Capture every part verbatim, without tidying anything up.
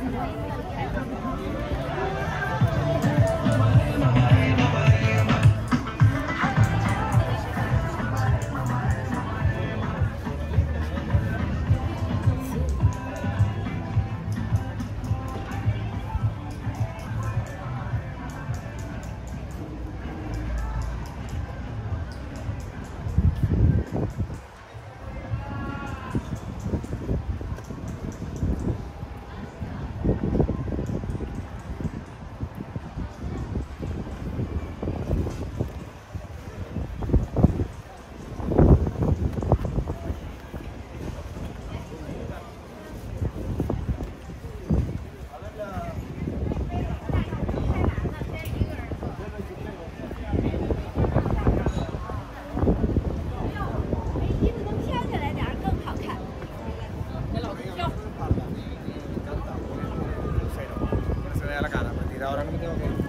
Ahora no me tengo que ir.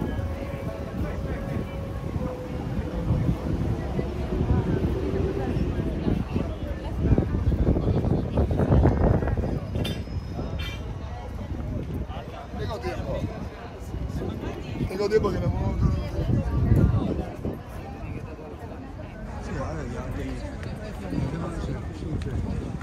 Tengo tiempo. Tengo tiempo que no puedo. Sí, a ver, ya.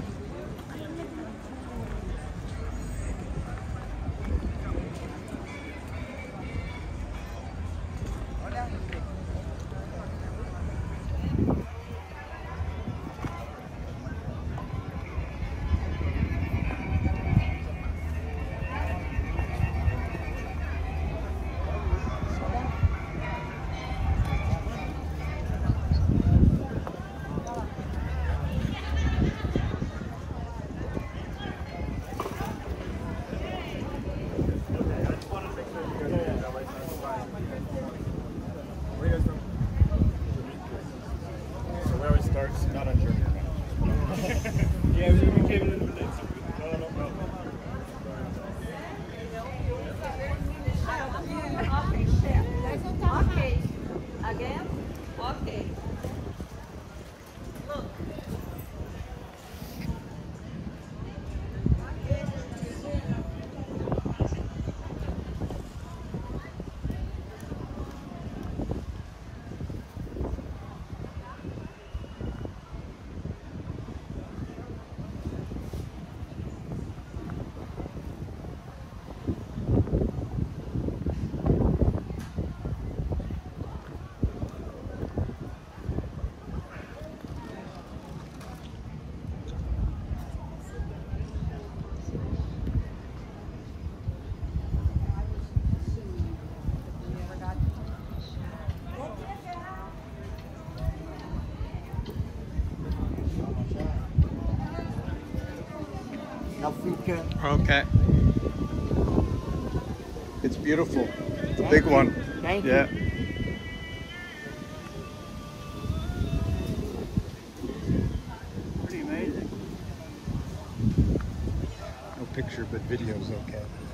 Starts not on German. Yeah, we came in a little bit late, so we, no, no, no. Okay, again, okay. Look. Okay. It's beautiful. It's a big one. Thank yeah. you. Pretty amazing. No picture, but video's okay.